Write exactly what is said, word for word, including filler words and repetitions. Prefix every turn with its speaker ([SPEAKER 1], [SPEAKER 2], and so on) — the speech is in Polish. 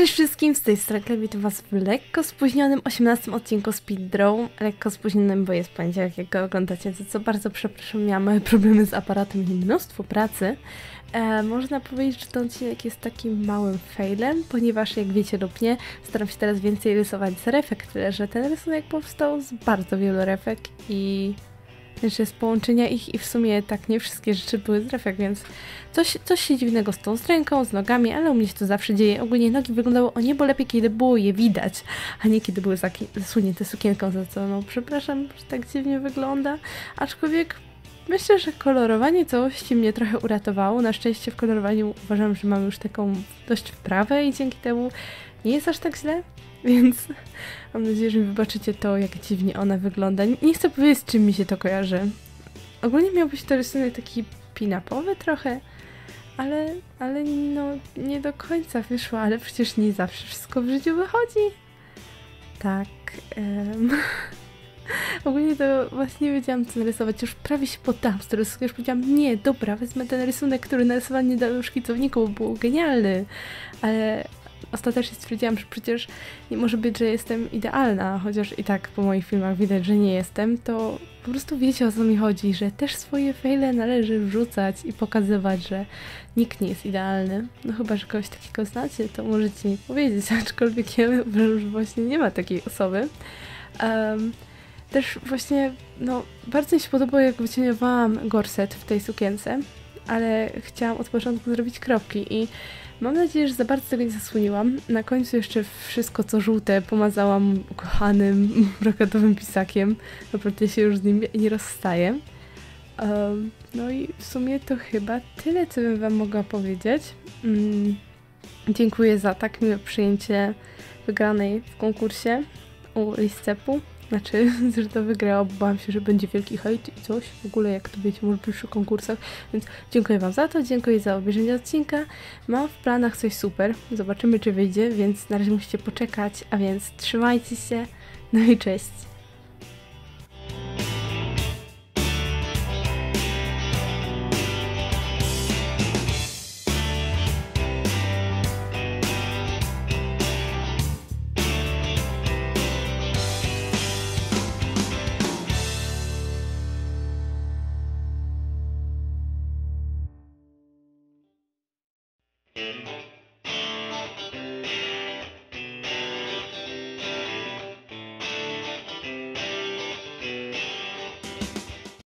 [SPEAKER 1] Cześć wszystkim, z tej strony Klebi, to was w lekko spóźnionym osiemnastym odcinku Speed Draw. Lekko spóźnionym, bo jest poniedziałek, jak go oglądacie, za co bardzo przepraszam, miałam małe problemy z aparatem i mnóstwo pracy. E, można powiedzieć, że ten odcinek jest takim małym failem, ponieważ jak wiecie lub nie, staram się teraz więcej rysować z refek, tyle że ten rysunek powstał z bardzo wielu refek i... Znaczy z połączenia ich i w sumie tak nie wszystkie rzeczy były z refek, więc coś, coś się dziwnego z tą z ręką, z nogami, ale u mnie się to zawsze dzieje. Ogólnie nogi wyglądały o niebo lepiej, kiedy było je widać, a nie kiedy były zasunięte sukienką, za co no przepraszam, że tak dziwnie wygląda. Aczkolwiek myślę, że kolorowanie całości mnie trochę uratowało. Na szczęście w kolorowaniu uważam, że mam już taką dość wprawę i dzięki temu nie jest aż tak źle. Więc mam nadzieję, że mi wybaczycie to, jak dziwnie ona wygląda. Nie chcę powiedzieć, z czym mi się to kojarzy. Ogólnie miał być to rysunek taki pin-upowy trochę, ale, ale no nie do końca wyszło, ale przecież nie zawsze wszystko w życiu wychodzi. Tak. Um. Ogólnie to właśnie nie wiedziałam, co narysować. Już prawie się poddałam z tego rysunku. Już powiedziałam, nie, dobra, wezmę ten rysunek, który narysowałem niedawno w szkicowniku, bo był genialny. Ale ostatecznie stwierdziłam, że przecież nie może być, że jestem idealna, chociaż i tak po moich filmach widać, że nie jestem, to po prostu wiecie, o co mi chodzi, że też swoje fejle należy wrzucać i pokazywać, że nikt nie jest idealny. No chyba, że kogoś takiego znacie, to możecie mi powiedzieć, aczkolwiek ja uważam, że właśnie nie ma takiej osoby. Um, też właśnie, no, bardzo mi się podobało, jak wycieniowałam gorset w tej sukience, ale chciałam od początku zrobić kropki i mam nadzieję, że za bardzo tego nie zasłoniłam. Na końcu jeszcze wszystko co żółte pomazałam ukochanym brokatowym pisakiem. Naprawdę się już z nim nie rozstaję. Um, no i w sumie to chyba tyle, co bym wam mogła powiedzieć. Um, dziękuję za tak miłe przyjęcie wygranej w konkursie u Liscepu. Znaczy, że to wygrała, bo bałam się, że będzie wielki hejt i coś. W ogóle, jak to wiecie, może przy konkursach. Więc dziękuję wam za to, dziękuję za obejrzenie odcinka. Mam w planach coś super. Zobaczymy, czy wyjdzie, więc na razie musicie poczekać. A więc trzymajcie się. No i cześć.
[SPEAKER 2] Thank you.